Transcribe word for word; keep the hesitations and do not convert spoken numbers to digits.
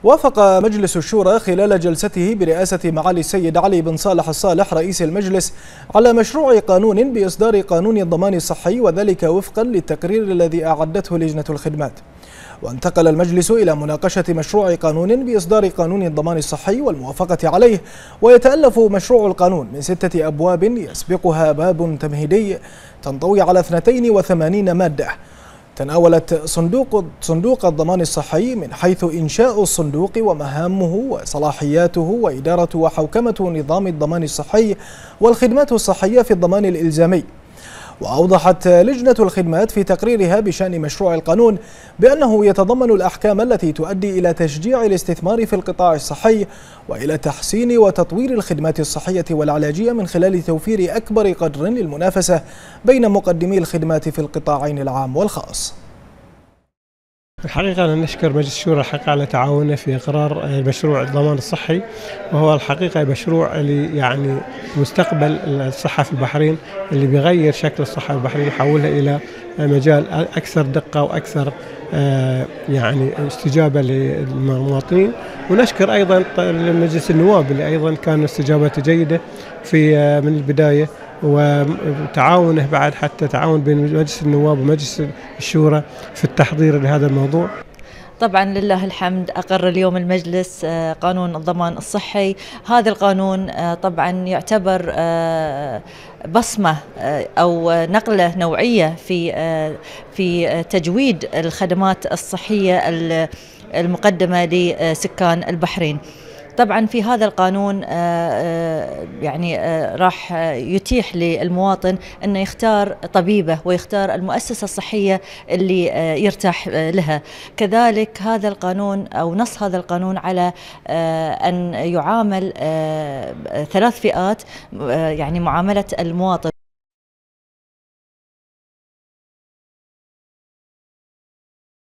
وافق مجلس الشورى خلال جلسته برئاسة معالي السيد علي بن صالح الصالح رئيس المجلس على مشروع قانون بإصدار قانون الضمان الصحي، وذلك وفقا للتقرير الذي أعدته لجنة الخدمات. وانتقل المجلس إلى مناقشة مشروع قانون بإصدار قانون الضمان الصحي والموافقة عليه، ويتألف مشروع القانون من ستة أبواب يسبقها باب تمهيدي تنطوي على اثنتين وثمانين مادة. تناولت صندوق صندوق الضمان الصحي من حيث إنشاء الصندوق ومهامه وصلاحياته وإدارة وحوكمة نظام الضمان الصحي والخدمات الصحية في الضمان الإلزامي. وأوضحت لجنة الخدمات في تقريرها بشأن مشروع القانون بأنه يتضمن الأحكام التي تؤدي إلى تشجيع الاستثمار في القطاع الصحي وإلى تحسين وتطوير الخدمات الصحية والعلاجية من خلال توفير أكبر قدر للمنافسة بين مقدمي الخدمات في القطاعين العام والخاص. الحقيقة أنا نشكر مجلس الشورى الحقيقة على تعاونه في إقرار مشروع الضمان الصحي، وهو الحقيقة مشروع اللي يعني مستقبل الصحة في البحرين، اللي بيغير شكل الصحة في البحرين ويحولها إلى مجال أكثر دقة وأكثر يعني استجابة للمواطنين. ونشكر أيضا مجلس النواب اللي أيضا كان استجابته جيدة في من البداية، وتعاونه بعد حتى تعاون بين مجلس النواب ومجلس الشورى في التحضير لهذا الموضوع. طبعا لله الحمد أقر اليوم المجلس قانون الضمان الصحي. هذا القانون طبعا يعتبر بصمة أو نقلة نوعية في في تجويد الخدمات الصحية المقدمة لسكان البحرين. طبعا في هذا القانون يعني راح يتيح للمواطن أنه يختار طبيبه ويختار المؤسسة الصحية اللي يرتاح لها. كذلك هذا القانون أو نص هذا القانون على أن يعامل ثلاث فئات، يعني معاملة المواطن